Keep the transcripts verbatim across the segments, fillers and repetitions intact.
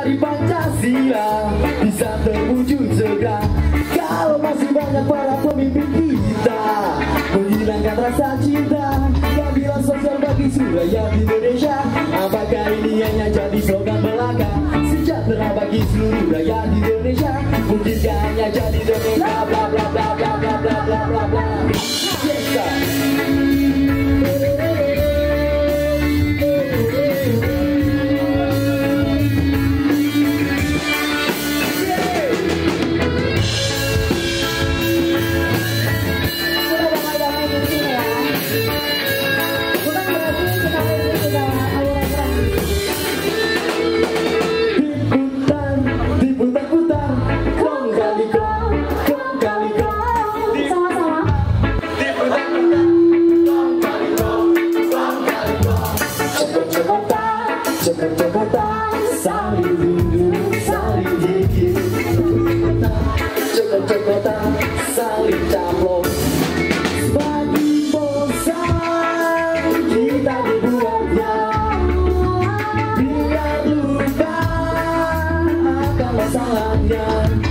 dari Pancasila bisa terwujud segera kalau masih banyak para pemimpin kita menghilangkan rasa cinta. Keadilan sosial bagi seluruh rakyat Indonesia. Apakah ini hanya jadi slogan belaka? Sejahtera bagi seluruh rakyat Indonesia. Mungkinkah hanya jadi dongeng bla bla bla bla bla bla bla bla bla bla. Yes sir. Cepat-cepatan saling rindu, saling dikit. Cepat-cepatan saling caplok. Bagi bosan kita dibuatnya. Biar lupa akan masalahnya.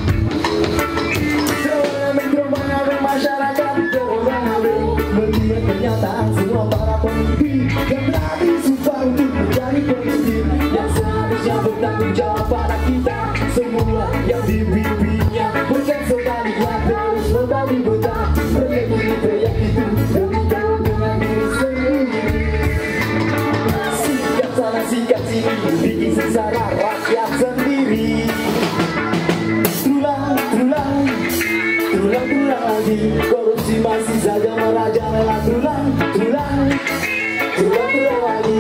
Jangan berbangun masyarakat, jangan melihat kenyataan semua para pemimpin yang berani sumpah untuk menjadi pemimpin yang seharusnya bertanggung jawab pada kita semua yang dipimpinnya. Bukan sebaliknya terus membabi buta proyek ini proyek itu demi tahu dengan diri sendiri. Sikap sana sikap sini bikin sengsara rakyat sendiri. Tulang tulang tulang tulang lagi korupsi masih saja merajalela. Tulang tulang tulang tulang lagi.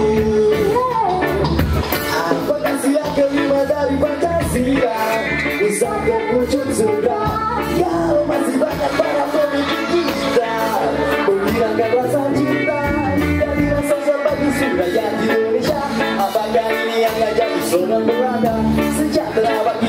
Kelima dari Pancasila bisa terwujud sudah kalau masih banyak para pemimpin kita menghilangkan rasa cinta dari rasa sosial bagi seluruh rakyat Indonesia. Apakah ini yang jadi slogan belaka? Sejahtera bagi